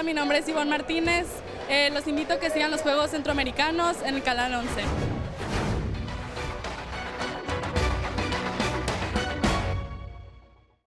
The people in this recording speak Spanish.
Hola, mi nombre es Ivonne Martínez. Los invito a que sigan los Juegos Centroamericanos en el canal 11.